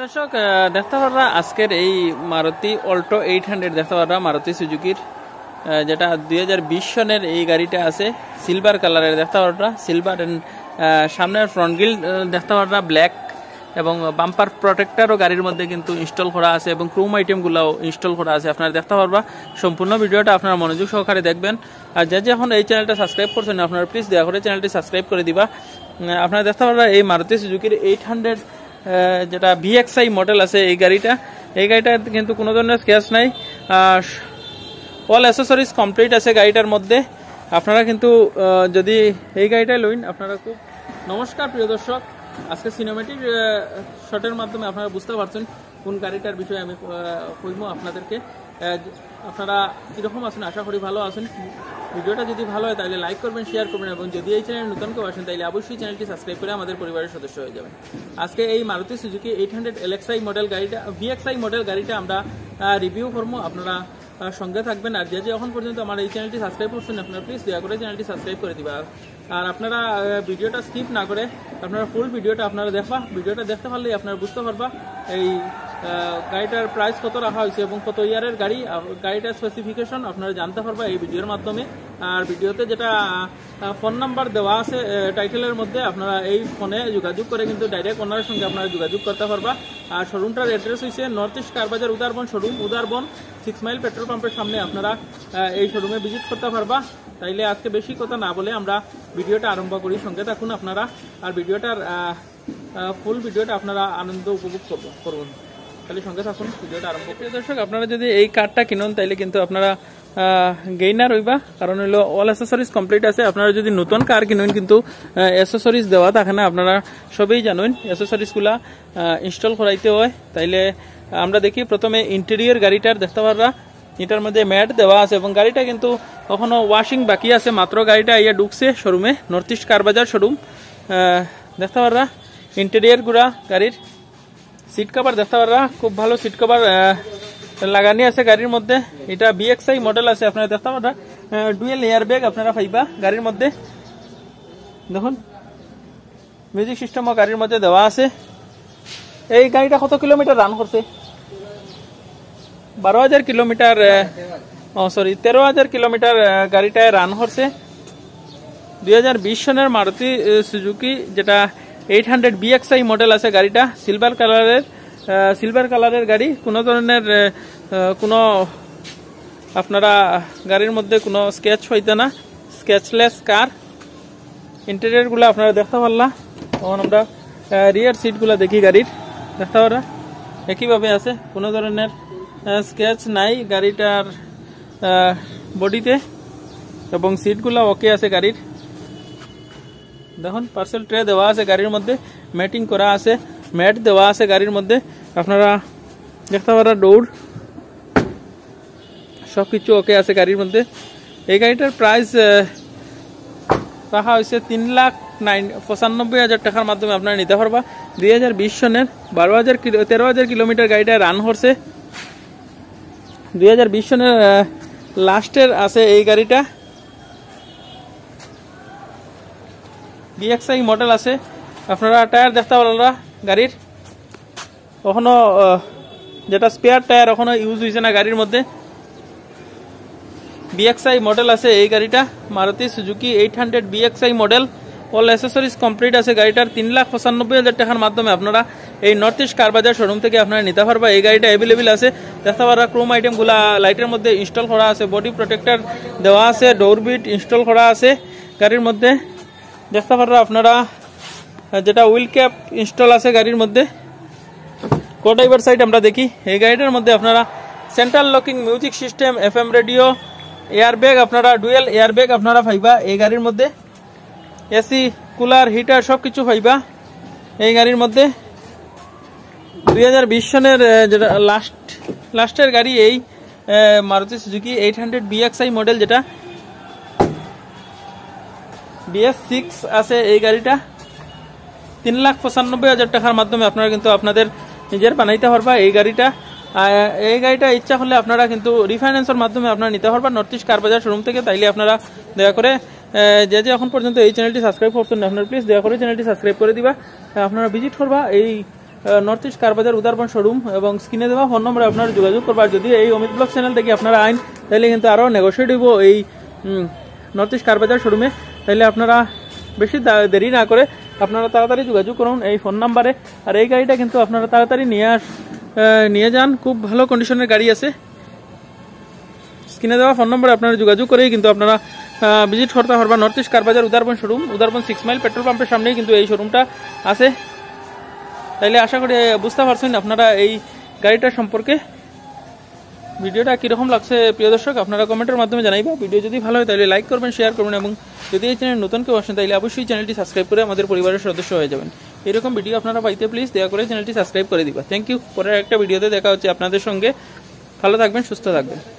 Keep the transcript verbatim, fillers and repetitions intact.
দর্শক দেখতে পাররা আজকের এই মারুতি অল্টো এইট হান্ড্রেড দেখতে পাররা মারুতি সুজুকির যেটা দুই হাজার বিশ সনের এই গাড়িটা আছে সিলভার কালারের দেখতে পাররা সিলভার এন্ড সামনের ফ্রন্ট গ্রিল দেখতে পাররা ব্ল্যাক এবং বাম্পার প্রোটেক্টরও গাড়ির মধ্যে কিন্তু ইনস্টল করা আছে এবং ক্রোম আইটেমগুলোও ইনস্টল করা আছে। আপনারা দেখতে পারবা সম্পূর্ণ ভিডিওটা আপনারা মনোযোগ সহকারে দেখবেন। আর যে যে এখন এই চ্যানেলটা সাবস্ক্রাইব করছেন আপনারা প্লিজ দয়া করে চ্যানেলটি সাবস্ক্রাইব করে দিবা। আপনারা দেখতে পারবা এই মারুতি সুজুকির এইট হান্ড্রেড যেটা ভিএক্সআই মডেল আছে এই গাড়িটা এই গাড়িটা কিন্তু কোনো ধরনের স্ক্র্যাচ নাই, অল অ্যাসেসরিজ কমপ্লিট আছে গাড়িটার মধ্যে। আপনারা কিন্তু যদি এই গাড়িটা লইন আপনারা খুব নমস্কার প্রিয় দর্শক, আজকে সিনেমেটিক শটের মাধ্যমে আপনারা বুঝতে পারছেন কোন গাড়িটার বিষয়ে আমি কইবো আপনাদেরকে। আপনারা কীরকম আছেন আশা করি ভালো আছেন। ভিডিওটা যদি ভালো হয় তাহলে লাইক করবেন, শেয়ার করবেন এবং যদি এই চ্যানেল নতুন কেউ আসেন তাহলে অবশ্যই চ্যানেলটি সাবস্ক্রাইব করে আমাদের পরিবারের সদস্য হয়ে যাবেন। আজকে এই Maruti Suzuki eight hundred LXI model গাড়িটা ভিএক্সআই মডেল গাড়িটা আমরা রিভিউ করবো, আপনারা সঙ্গে থাকবেন। আর যে যে এখন পর্যন্ত আমার এই চ্যানেলটি সাবস্ক্রাইব করছেন আপনারা প্লিজ দয়া করে চ্যানেলটি সাবস্ক্রাইব করে দিবা। আর আপনারা ভিডিওটা স্কিপ না করে আপনারা ফুল ভিডিওটা আপনারা দেখবা, ভিডিওটা দেখতে পারলেই আপনারা বুঝতে পারবা এই গাড়িটার প্রাইস কত রাখা হয়েছে এবং কত ইয়ারের গাড়ি, গাড়িটার স্পেসিফিকেশন আপনারা জানতে পারবা এই ভিডিওর মাধ্যমে। আর ভিডিওতে যেটা ফোন নাম্বার দেওয়া আছে টাইটেলের মধ্যে আপনারা এই ফোনে যোগাযোগ করে কিন্তু ডাইরেক্ট ওনার সঙ্গে আপনারা যোগাযোগ করতে পারবা। আর শোরুমটার অ্যাড্রেস হয়েছে north east car bazaar Udarband showroom, Udarband six mile petrol পাম্পের সামনে আপনারা এই শোরুমে ভিজিট করতে পারবা। তাইলে আজকে বেশি কথা না বলে আমরা ভিডিওটা আরম্ভ করি, সঙ্গে থাকুন আপনারা। আর ভিডিওটার ফুল ভিডিওটা আপনারা আনন্দ উপভোগ করবেন, তাহলে সঙ্গে থাকুন ভিডিওটা আরম্ভ করি। দর্শক আপনারা যদি এই কারটা কিনুন তাইলে কিন্তু আপনারা গেইনার হইবা, কারণ হলো অল অ্যাসেসরিজ কমপ্লিট আছে। আপনারা যদি নতুন কার কিনুন কিন্তু অ্যাসেসরিজ দেওয়া থাকে না, আপনারা সবই জানেন অ্যাসেসরিজগুলা ইনস্টল করাইতে হয়। তাইলে আমরা দেখি প্রথমে ইন্টেরিয়র গাড়িটার দেখতে পাররা এটার মধ্যে ম্যাট দেওয়া আছে এবং গাড়িটা কিন্তু কখনো ওয়াশিং বাকি আছে, মাত্র গাড়িটা ইয়া ঢুকছে শোরুমে নর্থ ইস্ট কারবাজার শোরুম। দেখতে পাররা ইন্টেরিয়র গুড়া গাড়ির সিট কভার দেখতে পাররা খুব ভালো সিট কভার লাগানি আছে গাড়ির মধ্যে। এটা বিএক্সআই মডেল আছে, আপনারা দেখতে পাররা ডুয়েল এয়ার ব্যাগ আপনারা পাইবা গাড়ির মধ্যে। দেখুন মিউজিক সিস্টেমও গাড়ির মধ্যে দেওয়া আছে। এই গাড়িটা কত কিলোমিটার রান করছে? বারো হাজার কিলোমিটার ও সরি তেরো হাজার কিলোমিটার গাড়িটায় রান করছে। দুই হাজার বিশ সনের মারুতি সুজুকি যেটা এইট হান্ড্রেড বিএক্সআই মডেল আছে গাড়িটা সিলভার কালারের সিলভার কালারের গাড়ি। কোনো ধরনের কোনো আপনারা গাড়ির মধ্যে কোনো স্কেচ হইতে না, স্কেচলেস কার। ইন্টেরিয়রগুলো আপনারা দেখতে পারলা। তখন আমরা রিয়ার সিটগুলো দেখি গাড়ির দেখতে পারা একইভাবে আছে, কোনো ধরনের স্কেচ নাই গাড়িটার বডিতে এবং সিটগুলো ওকে আছে গাড়ির। দেখুন পার্সেল ট্রে দেওয়া আছে গাড়ির মধ্যে, ম্যাটিং করা আছে, ম্যাট দেওয়া আছে গাড়ির মধ্যে। আপনারা দেখতে পারা ডোর সবকিছু ওকে আছে গাড়ির মধ্যে। এই গাড়িটার প্রাইস রাখা হয়েছে তিন লাখ নাইন পঁচানব্বই হাজার টাকার মাধ্যমে আপনারা নিতে পারবা। দুই হাজার বিশ সনের বারো হাজার কিলো তেরো হাজার কিলোমিটার গাড়িটা রান করছে। দুই হাজার বিশ সনের লাস্টের আছে এই গাড়িটা, বিএক্সআই মডেল আছে। আপনারা টায়ার দেখতে পারলা গাড়ির কখনো যেটা স্পেয়ার টায়ার এখনো ইউজ হয়েছে না গাড়ির মধ্যে। বিএক্সআই মডেল আছে এই গাড়িটা Maruti Suzuki eight hundred VXI model, all accessories complete আছে গাড়িটার। তিন লাখ পঁচানব্বই হাজার টাকার মাধ্যমে আপনারা এই নর্থ ইস্ট কারবাজার শোরুম থেকে আপনারা নিতে পারবা। এই গাড়িটা অ্যাভেলেবেল আছে, দেখতে পারবা ক্রোম আইটেমগুলা লাইটের মধ্যে ইনস্টল করা আছে, বডি প্রোটেক্টর দেওয়া আছে, ডোর বিট ইনস্টল করা আছে গাড়ির মধ্যে। দেখতে পারবা আপনারা যেটা হুইল ক্যাপ ইনস্টল আছে গাড়ির মধ্যে। কো ড্রাইভার সাইড আমরা দেখি এই গাড়িটার মধ্যে আপনারা central locking music system, F M radio, airbag আপনারা ডুয়েল এয়ার ব্যাগ আপনারা পাইবা এই গাড়ির মধ্যে। এসি, কুলার, হিটার সব কিছু পাইবা এই গাড়ির মধ্যে। দুই হাজার বিশ সনের যেটা লাস্ট লাস্টের গাড়ি এই Maruti Suzuki eight hundred VXI model যেটা বিএস সিক্স আছে এই গাড়িটা। তিন লাখ পঁচানব্বই হাজার টাকার মাধ্যমে আপনারা কিন্তু আপনাদের নিজের বানাইতে পারবা এই গাড়িটা। এই গাড়িটা ইচ্ছা হলে আপনারা কিন্তু রিফাইন্যান্সের মাধ্যমে আপনারা নিতে পারবেন নর্থ ইস্ট কারবাজার শোরুম থেকে। তাইলে আপনারা দয়া করে যে যে এখন পর্যন্ত এই চ্যানেলটি সাবস্ক্রাইব করছেন আপনারা প্লিজ দয়া করে চ্যানেলটি সাবস্ক্রাইব করে দিবা। আপনারা ভিজিট করবা এই north east car bazaar Udarband showroom এবং স্ক্রিনে দেওয়া ফোন নম্বরে আপনারা যোগাযোগ করবার। যদি এই অমিত ব্লগ চ্যানেল থেকে আপনারা আইন তাহলে কিন্তু আরও নেগোসিয়েট হইব এই নর্থ ইস্ট কার বাজার শোরুমে। তাহলে আপনারা বেশি দেরি না করে আপনারা তাড়াতাড়ি যোগাযোগ করুন এই ফোন নাম্বারে। আর এই গাড়িটা কিন্তু আপনারা তাড়াতাড়ি নিয়ে আস নিয়ে যান, খুব ভালো কন্ডিশনের গাড়ি আছে। স্ক্রিনে দেওয়া ফোন নম্বরে আপনারা যোগাযোগ করেই কিন্তু আপনারা ভিজিট করতে পারবেন north east car bazaar Udarband showroom. Udarband six mile petrol পাম্পের সামনেই কিন্তু এই শোরুমটা আছে। তাইলে আশা করি বুঝতে পারছেন আপনারা এই গাড়িটা সম্পর্কে। ভিডিওটা কীরকম লাগছে প্রিয় দর্শক আপনারা কমেন্টের মাধ্যমে জানাইবা। ভিডিও যদি ভালো হয় তাহলে লাইক করবেন, শেয়ার করবেন এবং যদি এই চ্যানেল নতুন কেউ আসেন তাহলে অবশ্যই চ্যানেলটি সাবস্ক্রাইব করে আমাদের পরিবারের সদস্য হয়ে যাবেন। এরকম ভিডিও আপনারা পাইতে প্লিজ দয়া করে চ্যানেলটি সাবস্ক্রাইব করে দিবা। Thank you. পরের একটা ভিডিওতে দেখা হচ্ছে আপনাদের সঙ্গে। ভালো থাকবেন, সুস্থ থাকবেন।